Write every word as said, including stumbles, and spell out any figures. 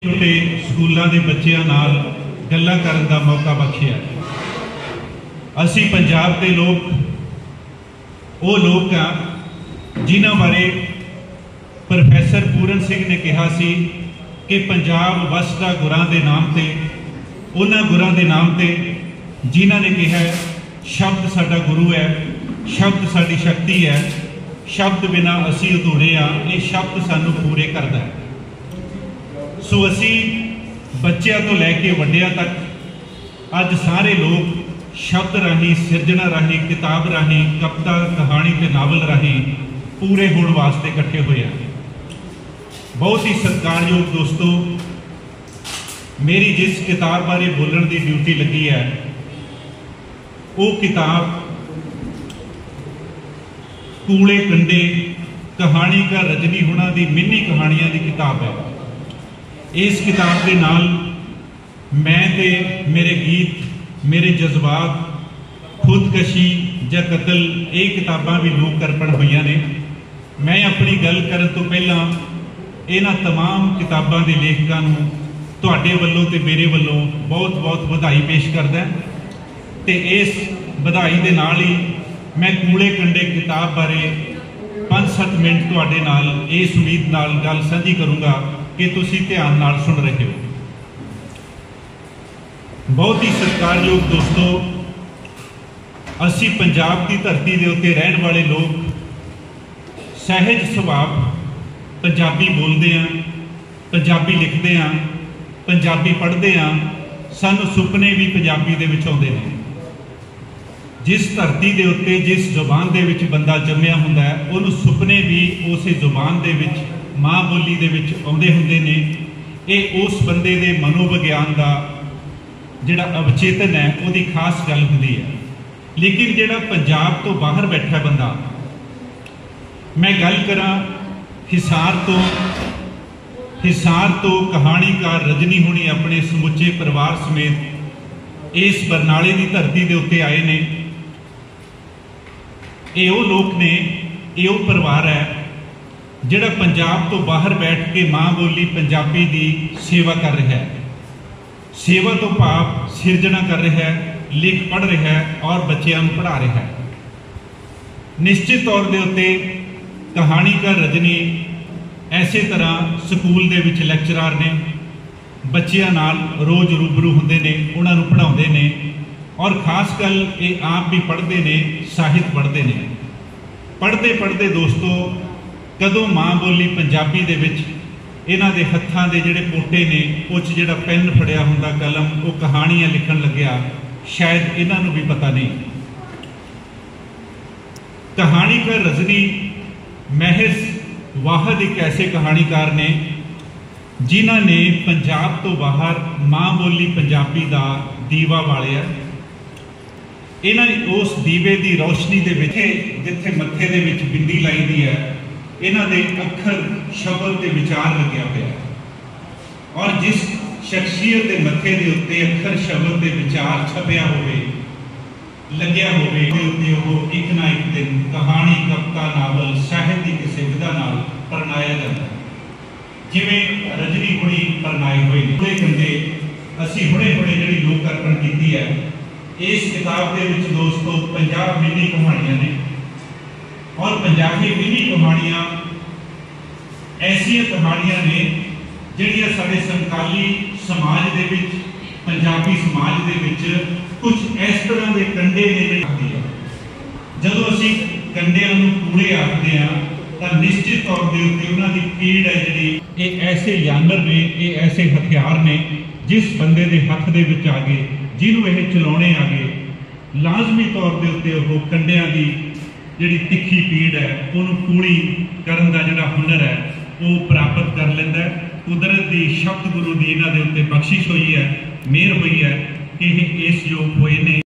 छोटे स्कूलों के बच्चों नाल गल्लां करन दा मौका बख्शिया। असी पंजाब के लोग वो लोग हाँ जिन्हां बारे प्रोफैसर पूरन सिंह ने कहा सी कि पंजाब वसदा गुरां दे नाम ते, उन्हां गुरां दे नाम ते जिन्हां ने कहा शब्द साडा गुरु है, शब्द साडी शक्ति है, शब्द बिना असी अधूरे हाँ, ये शब्द सानू पूरे करदा है। सो असी बच्चों तो लैके वड्डियां तक अज सारे लोग शब्द राही, सिरजना राही, किताब राही, कविता, कहानी ते नावल राही पूरे होने वास्ते इकट्ठे हुए हैं। बहुत ही सत्कारयोग दोस्तों, मेरी जिस किताब बारे बोलने की ड्यूटी लगी है वो किताब कूले कंडे कहानी का रजनी हुणा दी मिनी कहानियां की किताब है। इस किताब के नाल मैं ते मेरे गीत, मेरे जज्बात, खुदकशी या कतल ये किताबां भी लोक अर्पण हुई ने। मैं अपनी गल करन तो पहला इन्हां तमाम किताबां के लेखकां नूं तुहाडे वल्लों ते मेरे वल्लों बहुत बहुत बधाई पेश करदा ते इस बधाई दे नाल ही मैं कूले कंडे किताब बारे पांच सत्त मिनट तुहाडे नाल इस उम्मीद नाल गल साझी करूँगा कि तुसी ध्यान नाल सुन रहे हो। बहुत ही सत्कारयोग दोस्तों, असी पंजाब की धरती के उत्ते रहने वाले लोग सहज सुभाव पंजाबी बोलते हैं, पंजाबी लिखते हैं, पंजाबी पढ़ते हैं, सानू सुपने भी पंजाबी दे विच आउंदे ने। जिस धरती के उत्ते जिस जुबान दे विच बंदा जम्मिया हुंदा है उहनूं सुपने भी उस जुबान दे विच माँ बोली दे विच आउंदे हुंदे ने। ये उस बंदे दे मनोविग्यान का जिहड़ा अवचेतन है उसकी खास गल हुंदी है। लेकिन जिहड़ा पंजाब तो बाहर बैठा बंदा, मैं गल करा हिसार तो हिसार तो कहानीकार रजनी हुणी अपने समुचे परिवार समेत इस बरनाले की धरती के उत्ते आए ने। ये वो लोग ने, ये वो परिवार है जिहड़ा पंजाब तो बाहर बैठ के माँ बोली पंजाबी की सेवा कर रहा है। सेवा तो भाव सिरजना कर रहा है, लिख पढ़ रहा है और बच्चों को पढ़ा रहा है। निश्चित तौर के उत्ते कहानीकार रजनी ऐसे तरह स्कूल दे विच लैक्चरार ने, बच्चों नाल रोज़ रूबरू होंदे ने, उन्होंने पढ़ाउंदे ने और खास गल ये आप भी पढ़ते ने, साहित्य पढ़ते ने। पढ़ते पढ़ते दोस्तों कदों माँ बोली पंजाबी दे विच इन्हां दे हत्थां दे जिहड़े पोटे ने उस जिहड़ा पेन फड़िया हुंदा कलम वो कहानियां लिखण लग्या, शायद इन्हां नूं भी पता नहीं। कहानीकार रजनी महज वाहद एक ऐसे कहानीकार ने जिन्हां ने पंजाब तो बाहर माँ बोली पंजाबी का दीवा बालिया। इन्हां ने उस दीवे की रोशनी दे विच जिथे मत्थे दे विच बिंदी लाई दी है, इन्हां दे अखर शब्द ते विचार लग्या पिया और जिस शख्सियत के मत्थे के उत्ते अखर शब्द के विचार छपिया होवे, लग्या होवे, उत्ते वो एक ना एक दिन कहानी, कविता, नावल, साहित्य की किसी विधा नाल परनाया जाता है। जिवें रजनी हुणी परनाए हुए कूले कंडे असी हुणे हुणे जिहड़ी लोक अर्पण कीती है। इस किताब के विच दोस्तों पंजाब मिनी कहानियां ने और पंजाबी मिनी कहानियां ऐसिया कहानियां ने जिहड़ियां साडे समकाली समाज दे विच, पंजाबी समाज दे विच कुछ इस तरह के कंडे ने जिहड़े जदों असी कंडियां नूं कूड़े आखदे हां तां निश्चित तौर के उत्ते उन्हां दी पीड़ है जिहड़ी, ये ऐसे यानर ने, ये ऐसे हथियार ने जिस बंदे दे हत्थ दे विच आ गए, जिन्हों यह चलाने आ गए, लाजमी तौर के उत्ते वो कंडियां की जिहड़ी तिखी पीड़ है उन्होंने पूरी करन दा जिहड़ा हुनर है वो प्राप्त कर लैंदा है। कुदरत की शब्द गुरु की इन्हां दे उत्ते बख्शिश हुई है, मेहर हुई है कि इस योग होए ने।